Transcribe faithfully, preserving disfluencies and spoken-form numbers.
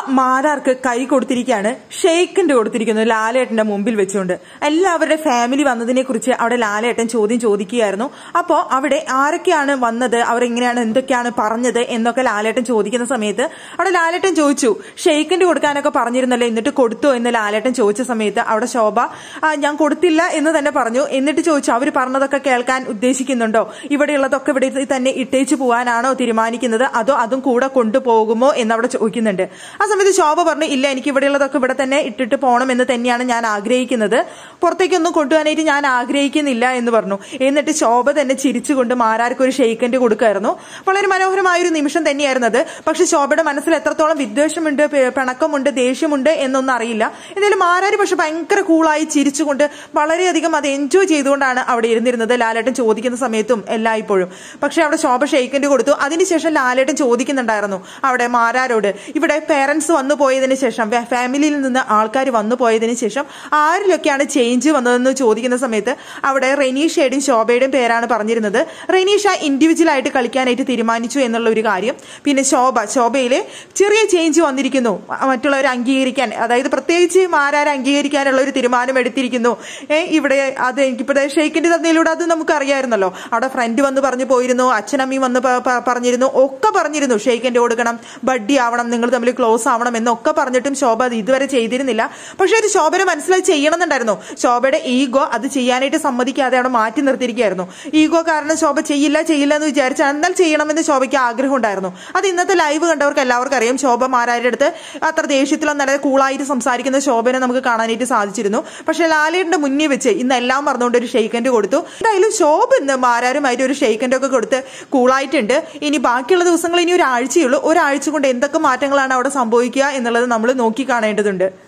മാരാർക്ക് കൈ കൊടുത്തിരിക്കുകയാണ്, ഷെയ്ക്കിന്റെ കൊടുത്തിരിക്കുന്നു ലാലേട്ടന്റെ മുമ്പിൽ വെച്ചുകൊണ്ട്. എല്ലാവരുടെ ഫാമിലി വന്നതിനെ കുറിച്ച് അവിടെ ലാലേട്ടൻ ചോദ്യം ചോദിക്കുകയായിരുന്നു. അപ്പോ അവിടെ ആരൊക്കെയാണ് വന്നത്, അവരെങ്ങനെയാണ് എന്തൊക്കെയാണ് പറഞ്ഞത് എന്നൊക്കെ ലാലേട്ടൻ ചോദിക്കുന്ന സമയത്ത് അവിടെ ലാലേട്ടൻ ചോദിച്ചു, ഷെയ്ക്കിന്റെ കൊടുക്കാനൊക്കെ പറഞ്ഞിരുന്നല്ലോ, എന്നിട്ട് കൊടുത്തോ എന്ന് ലാലേട്ടൻ ചോദിച്ച സമയത്ത് അവിടെ ശോഭ ഞാൻ കൊടുത്തില്ല എന്ന് തന്നെ പറഞ്ഞു. എന്നിട്ട് ചോദിച്ചു, അവർ പറഞ്ഞതൊക്കെ കേൾക്കാൻ ഉദ്ദേശിക്കുന്നുണ്ടോ, ഇവിടെയുള്ളതൊക്കെ ഇവിടെ തന്നെ ഇട്ടേച്ചു പോകാനാണോ തീരുമാനിക്കുന്നത്, അതോ അതും കൂടെ കൊണ്ടുപോകുമോ എന്നവിടെ ചോദിക്കുന്നുണ്ട്. ആ സമയത്ത് ശോഭ പറഞ്ഞു, ഇല്ല, എനിക്ക് ഇവിടെയുള്ളതൊക്കെ ഇവിടെ തന്നെ ഇട്ടിട്ട് പോകണം എന്ന് തന്നെയാണ് ഞാൻ ആഗ്രഹിക്കുന്നത്, പുറത്തേക്കൊന്നും കൊണ്ടുപോകാനായിട്ട് ഞാൻ ആഗ്രഹിക്കുന്നില്ല എന്ന് പറഞ്ഞു. എന്നിട്ട് ശോഭ തന്നെ ചിരിച്ചുകൊണ്ട് മാരാർക്ക് ഒരു ഷെയ്ക്കൻഡ് കൊടുക്കായിരുന്നു. വളരെ മനോഹരമായ ഒരു നിമിഷം തന്നെയായിരുന്നു അത്. പക്ഷെ ശോഭയുടെ മനസ്സിൽ എത്രത്തോളം വിദ്വേഷമുണ്ട്, പിണക്കമുണ്ട്, ദേഷ്യമുണ്ട് എന്നൊന്നും അറിയില്ല. എന്തായാലും മാരാര് പക്ഷെ ഭയങ്കര കൂളായി ചിരിച്ചുകൊണ്ട് വളരെയധികം അത് എൻജോയ് ചെയ്തുകൊണ്ടാണ് അവിടെ ഇരുന്നിരുന്നത്, ലാലേട്ടൻ ചോദിക്കുന്ന സമയത്തും എല്ലായ്പ്പോഴും. പക്ഷെ അവിടെ ശോഭ ഷെയ്ക്കൻഡ് കൊടുത്തു. അതിനുശേഷം ലാലേട്ടൻ ചോദിക്കുന്നുണ്ടായിരുന്നു അവിടെ മാരാരോട്, ഇവിടെ പേരൻസ് വന്നു പോയതിനു ശേഷം, ഫാമിലിയിൽ നിന്ന് ആൾക്കാർ വന്നു പോയതിനു ശേഷം ആരിലൊക്കെയാണ് ചേഞ്ച് വന്നതെന്ന് ചോദിക്കുന്ന സമയത്ത് അവിടെ റെനീഷയുടെയും ശോഭയുടെയും പേരാണ് പറഞ്ഞിരുന്നത്. റെനീഷ ഇൻഡിവിജ്വൽ ആയിട്ട് കളിക്കാനായിട്ട് തീരുമാനിച്ചു എന്നുള്ള ഒരു കാര്യം. പിന്നെ ശോഭ ശോഭയിലെ ചെറിയ ചേഞ്ച് വന്നിരിക്കുന്നു, മറ്റുള്ളവരെ അംഗീകരിക്കാൻ, അതായത് പ്രത്യേകിച്ച് മാരാരെ അംഗീകരിക്കാനുള്ള ഒരു തീരുമാനം എടുത്തിരിക്കുന്നു. ഏഹ് ഇവിടെ അത് എനിക്കിപ്പോ ഷെയ്ക്കിന്റെ തന്നതിലൂടെ അത് നമുക്ക് അറിയാമായിരുന്നല്ലോ. അവിടെ ഫ്രണ്ട് വന്ന് പറഞ്ഞു പോയിരുന്നു, അച്ഛനമ്മയും വന്ന് പറഞ്ഞിരുന്നു, ഒക്കെ പറഞ്ഞിരുന്നു ഷെയ്ക്കിന്റെ കൊടുക്കണം, ബഡ്ഡി ആവണം, നിങ്ങൾ തമ്മിൽ ക്ലോസ് ആവണം എന്നൊക്കെ പറഞ്ഞിട്ടും ശോഭ അത് ഇതുവരെ ചെയ്തിരുന്നില്ല. പക്ഷെ ഒരു ശോഭയുടെ മനസ്സിലായി ചെയ്യണമെന്നുണ്ടായിരുന്നു. ശോഭയുടെ ഈഗോ അത് ചെയ്യാനായിട്ട് സമ്മതിക്കാതെ അവിടെ മാറ്റി നിർത്തിയിരിക്കുകയായിരുന്നു. ഈഗോ കാരണം ശോഭ ചെയ്യില്ല ചെയ്യില്ല എന്ന് വിചാരിച്ചാൽ എന്നാൽ ചെയ്യണമെന്ന് ശോഭയ്ക്ക് ആഗ്രഹം ഉണ്ടായിരുന്നു. അത് ഇന്നത്തെ ലൈവ് കണ്ടവർക്ക് എല്ലാവർക്കും അറിയാം. ശോഭ മാരാരുടെ അടുത്ത് അത്ര ദേഷ്യത്തിലോ നല്ല കൂളായിട്ട് സംസാരിക്കുന്ന ശോഭനെ നമുക്ക് കാണാനായിട്ട് സാധിച്ചിരുന്നു. പക്ഷെ ലാലേട്ടന്റെ മുന്നിൽ വെച്ച് ഇന്ന് എല്ലാം പറഞ്ഞുകൊണ്ട് ഒരു ഷെയ്ക്കൻഡ് കൊടുത്തു. എന്തായാലും ശോഭ ഇന്ന് മാരാരുമായിട്ട് ഒരു ഷെയ്ക്കൻഡ് ഒക്കെ കൊടുത്ത് കൂളായിട്ടുണ്ട്. ഇനി ബാക്കിയുള്ള ദിവസങ്ങൾ ഇനി ഒരാഴ്ചയുള്ളൂ. ഒരാഴ്ച കൊണ്ട് എന്തൊക്കെ മാറ്റങ്ങളാണ് അവിടെ സംഭവിക്കുക എന്നുള്ളത് നമ്മൾ നോക്കി കാണേണ്ടതുണ്ട്.